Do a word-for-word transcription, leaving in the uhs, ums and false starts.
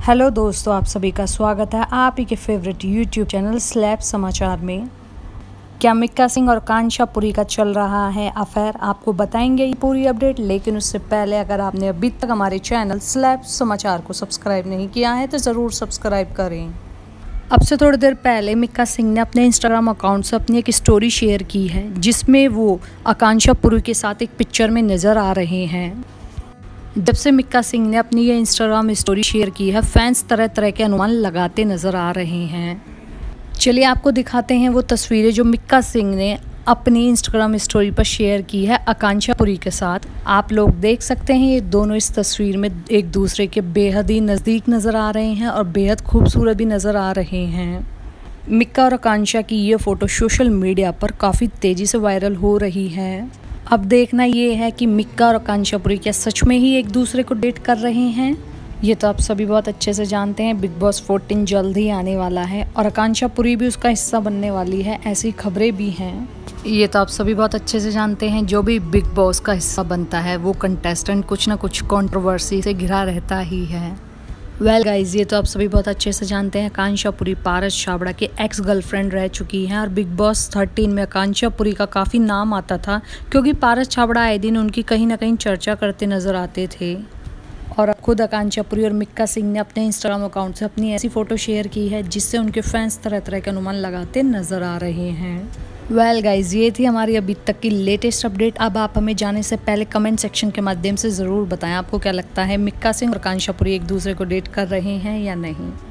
Hello दोस्तों, आप सभी का स्वागत है आप ही के फेवरेट यूट्यूब चैनल स्लैब समाचार में। क्या मिक्का सिंह और कांक्षा पुरी का चल रहा है अफेयर, आपको बताएंगे ये पूरी अपडेट। लेकिन उससे पहले अगर आपने अभी तक हमारे चैनल स्लैब समाचार को सब्सक्राइब नहीं किया है तो ज़रूर सब्सक्राइब करें। अब से थोड़ी देर पहले मिक्का सिंह ने अपने इंस्टाग्राम अकाउंट से अपनी एक स्टोरी शेयर की है जिसमें वो आकांक्षा पुरी के साथ एक पिक्चर में नज़र आ रहे हैं। जब से मिक्का सिंह ने अपनी ये इंस्टाग्राम स्टोरी शेयर की है, फैंस तरह तरह के अनुमान लगाते नज़र आ रहे हैं। चलिए आपको दिखाते हैं वो तस्वीरें जो मिक्का सिंह ने अपनी इंस्टाग्राम स्टोरी पर शेयर की है आकांक्षा पुरी के साथ। आप लोग देख सकते हैं ये दोनों इस तस्वीर में एक दूसरे के बेहद ही नज़दीक नज़र आ रहे हैं और बेहद खूबसूरत भी नज़र आ रहे हैं। मिक्का और आकांक्षा की ये फ़ोटो सोशल मीडिया पर काफ़ी तेज़ी से वायरल हो रही है। अब देखना ये है कि मिक्का और आकांक्षा पुरी क्या सच में ही एक दूसरे को डेट कर रहे हैं। ये तो आप सभी बहुत अच्छे से जानते हैं, बिग बॉस चौदह जल्द ही आने वाला है और आकांक्षा पुरी भी उसका हिस्सा बनने वाली है, ऐसी खबरें भी हैं। ये तो आप सभी बहुत अच्छे से जानते हैं, जो भी बिग बॉस का हिस्सा बनता है वो कंटेस्टेंट कुछ ना कुछ कंट्रोवर्सी से घिरा रहता ही है। वेल well गाइज, ये तो आप सभी बहुत अच्छे से जानते हैं, आकांक्षा पुरी पारस छाबड़ा के एक्स गर्लफ्रेंड रह चुकी हैं और बिग बॉस तेरह में आकांक्षा पुरी का काफ़ी नाम आता था क्योंकि पारस छाबड़ा आए दिन उनकी कहीं ना कहीं चर्चा करते नज़र आते थे। और अब खुद आकांक्षा पुरी और मिक्का सिंह ने अपने इंस्टाग्राम अकाउंट से अपनी ऐसी फ़ोटो शेयर की है जिससे उनके फैंस तरह तरह के अनुमान लगाते नज़र आ रहे हैं। वेल गाइज, ये थी हमारी अभी तक की लेटेस्ट अपडेट। अब आप हमें जाने से पहले कमेंट सेक्शन के माध्यम से ज़रूर बताएं आपको क्या लगता है, मिक्का सिंह और आकांक्षा पुरी एक दूसरे को डेट कर रहे हैं या नहीं।